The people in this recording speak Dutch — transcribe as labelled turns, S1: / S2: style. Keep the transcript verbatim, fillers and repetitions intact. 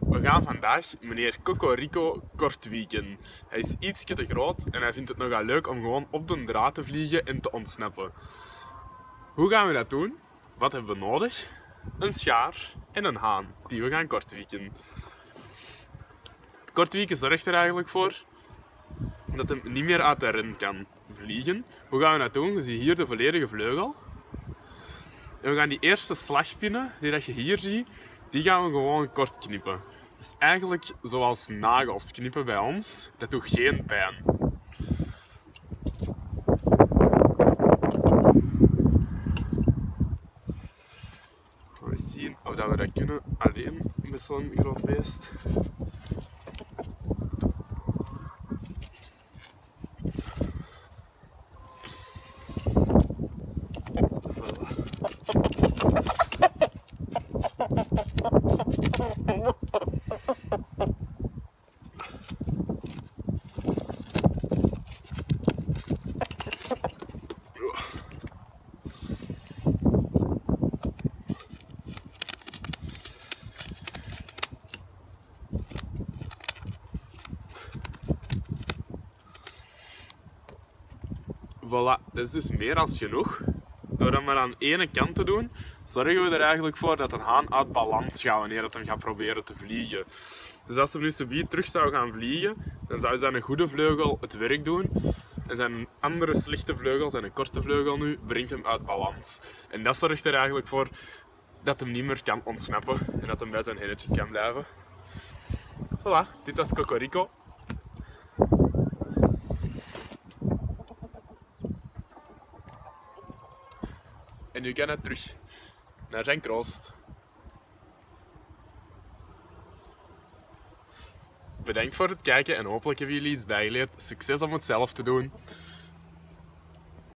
S1: We gaan vandaag meneer Cocorico kortwieken. Hij is iets te groot en hij vindt het nogal leuk om gewoon op de draad te vliegen en te ontsnappen. Hoe gaan we dat doen? Wat hebben we nodig? Een schaar en een haan die we gaan kortwieken. Het kortwieken zorgt er eigenlijk voor dat hij niet meer uit de ren kan vliegen. Hoe gaan we dat doen? Je ziet hier de volledige vleugel. En we gaan die eerste slagpinnen die dat je hier ziet, die gaan we gewoon kort knippen. Dus eigenlijk zoals nagels knippen bij ons, dat doet geen pijn. We zien of dat we dat kunnen alleen met zo'n groot beest. Voilà, dat is dus meer dan genoeg. Door dat maar aan de ene kant te doen, zorgen we er eigenlijk voor dat een haan uit balans gaat wanneer het hem gaat proberen te vliegen. Dus als hij nu subiet terug zou gaan vliegen, dan zou zijn goede vleugel het werk doen. En zijn andere slechte vleugel, zijn korte vleugel nu, brengt hem uit balans. En dat zorgt er eigenlijk voor dat hem niet meer kan ontsnappen en dat hem bij zijn hennetjes kan blijven. Voilà, dit was Cocorico. En nu kan hij terug naar zijn kroost. Bedankt voor het kijken en hopelijk hebben jullie iets bijgeleerd. Succes om het zelf te doen.